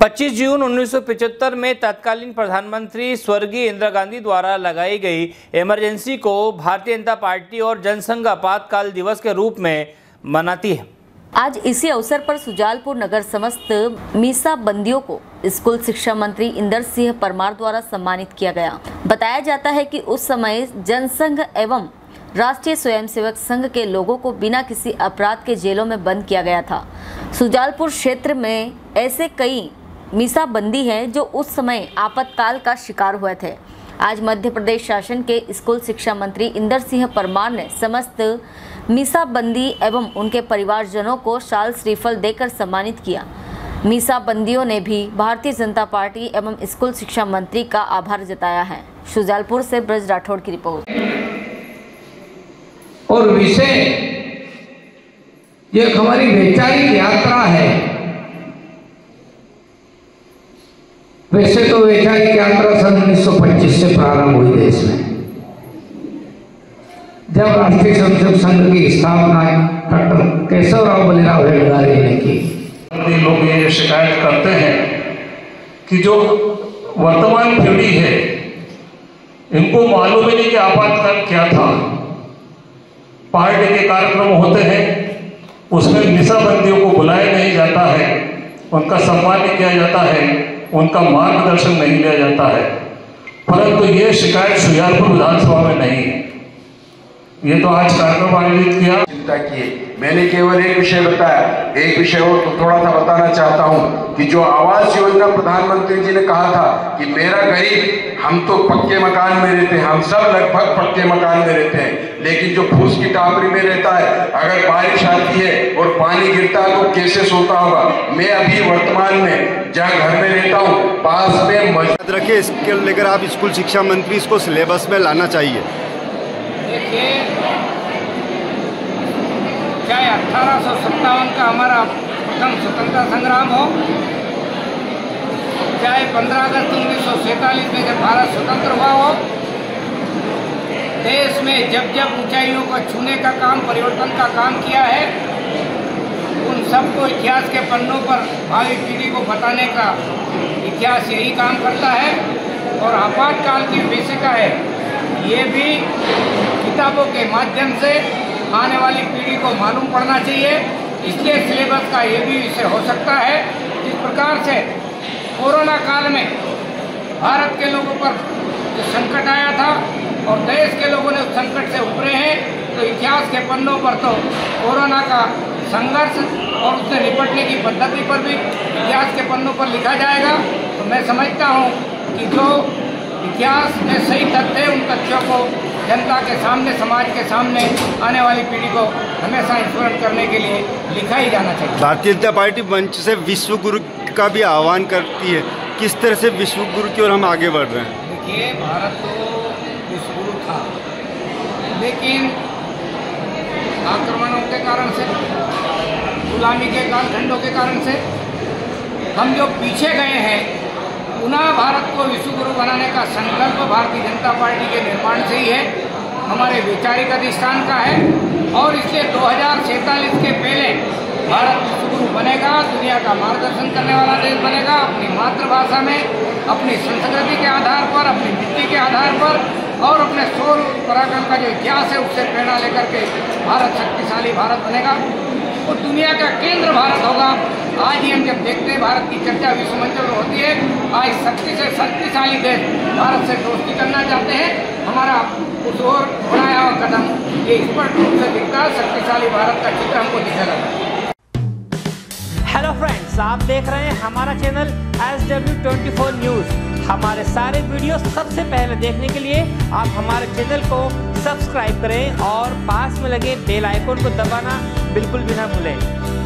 25 जून 1975 में तत्कालीन प्रधानमंत्री स्वर्गीय इंदिरा गांधी द्वारा लगाई गई इमरजेंसी को भारतीय जनता पार्टी और जनसंघ आपातकाल दिवस के रूप में मनाती है। आज इसी अवसर पर सुजालपुर नगर समस्त मीसा बंदियों को स्कूल शिक्षा मंत्री इंदर सिंह परमार द्वारा सम्मानित किया गया। बताया जाता है कि उस समय जनसंघ एवं राष्ट्रीय स्वयंसेवक संघ के लोगों को बिना किसी अपराध के जेलों में बंद किया गया था। सुजालपुर क्षेत्र में ऐसे कई मीसा बंदी हैं जो उस समय आपातकाल का शिकार हुए थे। आज मध्य प्रदेश शासन के स्कूल शिक्षा मंत्री इंदर सिंह परमार ने समस्त मीसा बंदी एवं उनके परिवारजनों को शाल श्रीफल देकर सम्मानित किया। मीसा बंदियों ने भी भारतीय जनता पार्टी एवं स्कूल शिक्षा मंत्री का आभार जताया है। सुजालपुर से ब्रज राठौड़ की रिपोर्ट। और विषय ये हमारी वैचारिक यात्रा है। वैसे तो वैचारिक यात्रा सन 1925 से प्रारंभ हुई देश में, जब राष्ट्रीय स्वयंसेवक संघ की स्थापना डॉक्टर केशवराव बलिराव हेडगारे ने की। लोग ये शिकायत करते हैं कि जो वर्तमान पीढ़ी है इनको मालूम ही नहीं कि आपातकाल क्या था। पार्टी के कार्यक्रम होते हैं, उसमें मीसाबंदियों को बुलाया नहीं जाता है, उनका सम्मान नहीं किया जाता है, उनका मार्गदर्शन नहीं लिया जाता है। परंतु ये शिकायत सुजालपुर विधानसभा में नहीं है। ये तो आज कार्यक्रम आयोजित किया। चिंता किए, मैंने केवल एक विषय बताया। एक विषय और तो थोड़ा सा बताना चाहता हूं कि जो आवास योजना प्रधानमंत्री जी ने कहा था कि मेरा गरीब, हम तो पक्के मकान में रहते हैं, हम सब लगभग पक्के मकान में रहते हैं, लेकिन जो फूस की टापरी में रहता है, अगर बारिश आती है और पानी गिरता है तो कैसे सोता होगा। मैं अभी वर्तमान में जहाँ घर में रहता हूँ पास में याद रखिए, इसके लेकर आप स्कूल शिक्षा मंत्री इसको सिलेबस में लाना चाहिए। देखिए, चाहे 1857 का हमारा प्रथम स्वतंत्रता संग्राम हो, चाहे 15 अगस्त 1947 में जब भारत स्वतंत्र हुआ हो, देश में जब जब ऊंचाइयों को छूने का काम, परिवर्तन का काम किया है, उन सबको इतिहास के पन्नों पर भावी पीढ़ी को बताने का इतिहास यही काम करता है। और आपातकाल की विषयिका है, ये भी किताबों के माध्यम से आने वाली पीढ़ी को मालूम पड़ना चाहिए। इसलिए सिलेबस का ये भी विषय हो सकता है। जिस प्रकार से कोरोना काल में भारत के लोगों पर जो संकट आया था और देश के लोगों ने उस संकट से उभरे हैं, तो इतिहास के पन्नों पर तो कोरोना का संघर्ष और उससे निपटने की पद्धति पर भी इतिहास के पन्नों पर लिखा जाएगा। तो मैं समझता हूँ कि जो इतिहास में सही तथ्य है, उन तथ्यों को जनता के सामने, समाज के सामने, आने वाली पीढ़ी को हमेशा स्मरण करने के लिए लिखा ही जाना चाहिए। भारतीय जनता पार्टी मंच से विश्व गुरु का भी आह्वान करती है। किस तरह से विश्व गुरु की ओर हम आगे बढ़ रहे हैं? देखिए, भारत तो विश्व गुरु था, लेकिन आक्रमणों के कारण से, गुलामी के कालखंडों के कारण से हम जो पीछे गए हैं, पुनः भारत को विश्व गुरु बनाने का संकल्प भारतीय जनता पार्टी के निर्माण से ही है, हमारे वैचारिक अधिष्ठान का है। और इसलिए 2047 के पहले भारत विश्व गुरु बनेगा, दुनिया का मार्गदर्शन करने वाला देश बनेगा, अपनी मातृभाषा में, अपनी संस्कृति के आधार पर, अपनी मिट्टी के आधार पर और अपने शौर्य पराक्रम का जो इतिहास है उससे प्रेरणा लेकर के भारत शक्तिशाली भारत बनेगा और दुनिया का केंद्र भारत होगा। आज ही हम जब देखते हैं भारत की चर्चा विश्व मंच पर होती है, आज शक्ति से शक्तिशाली देश भारत से दोस्ती करना चाहते हैं। हमारा उस ओर बढ़ाया हुआ कदम ये स्पष्ट रूप से दिखता है। शक्तिशाली भारत का चित्र हमको दिखने लगा। हेलो फ्रेंड्स, आप देख रहे हैं हमारा चैनल SW24 न्यूज़। हमारे सारे वीडियो सबसे पहले देखने के लिए आप हमारे चैनल को सब्सक्राइब करें और पास में लगे बेल आइकन को दबाना बिल्कुल भी ना भूलें।